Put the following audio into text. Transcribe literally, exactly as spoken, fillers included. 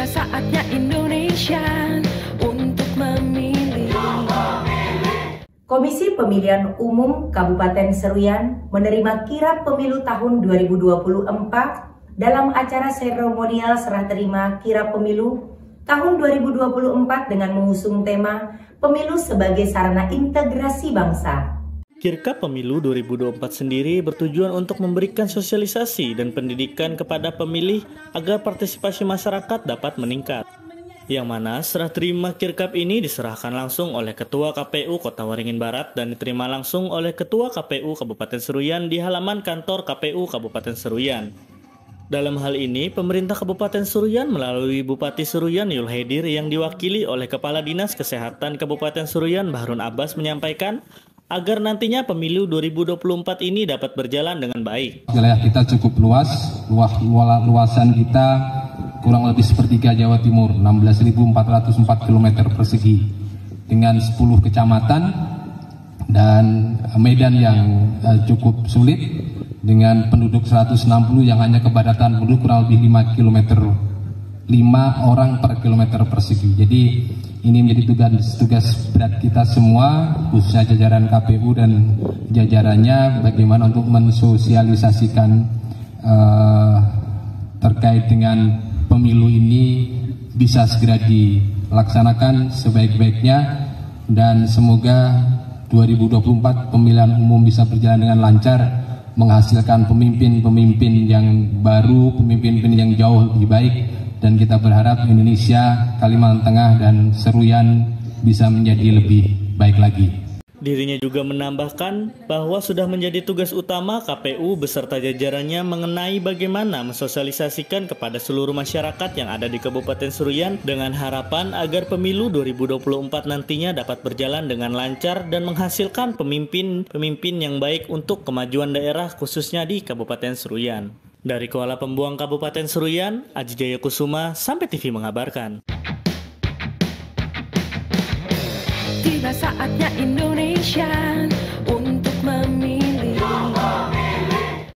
Tiba saatnya Indonesia untuk memilih. Komisi Pemilihan Umum Kabupaten Seruyan menerima kirap pemilu tahun dua ribu dua puluh empat dalam acara seremonial serah terima kirap pemilu tahun dua ribu dua puluh empat dengan mengusung tema Pemilu sebagai Sarana Integrasi Bangsa. Kirkap Pemilu dua ribu dua puluh empat sendiri bertujuan untuk memberikan sosialisasi dan pendidikan kepada pemilih agar partisipasi masyarakat dapat meningkat. Yang mana serah terima Kirkap ini diserahkan langsung oleh Ketua K P U Kota Waringin Barat dan diterima langsung oleh Ketua K P U Kabupaten Seruyan di halaman kantor K P U Kabupaten Seruyan. Dalam hal ini, pemerintah Kabupaten Seruyan melalui Bupati Seruyan Yul Hedir yang diwakili oleh Kepala Dinas Kesehatan Kabupaten Seruyan Bahrun Abbas menyampaikan agar nantinya pemilu dua ribu dua puluh empat ini dapat berjalan dengan baik. Wilayah kita cukup luas, luas luasan kita kurang lebih sepertiga Jawa Timur, enam belas ribu empat ratus empat kilometer persegi, dengan sepuluh kecamatan dan medan yang uh, cukup sulit, dengan penduduk seratus enam puluh yang hanya kepadatan penduduk kurang lebih lima kilometer, lima orang per kilometer persegi. Jadi ini menjadi tugas, tugas berat kita semua, khususnya jajaran K P U dan jajarannya, bagaimana untuk mensosialisasikan uh, terkait dengan pemilu ini bisa segera dilaksanakan sebaik-baiknya, dan semoga dua ribu dua puluh empat pemilihan umum bisa berjalan dengan lancar, menghasilkan pemimpin-pemimpin yang baru, pemimpin-pemimpin yang jauh lebih baik. Dan kita berharap Indonesia, Kalimantan Tengah, dan Seruyan bisa menjadi lebih baik lagi. Dirinya juga menambahkan bahwa sudah menjadi tugas utama K P U beserta jajarannya mengenai bagaimana mensosialisasikan kepada seluruh masyarakat yang ada di Kabupaten Seruyan dengan harapan agar pemilu dua ribu dua puluh empat nantinya dapat berjalan dengan lancar dan menghasilkan pemimpin-pemimpin yang baik untuk kemajuan daerah khususnya di Kabupaten Seruyan. Dari Kuala Pembuang Kabupaten Seruyan, Aji Jaya Kusuma, Sampai T V mengabarkan. Tiba saatnya Indonesia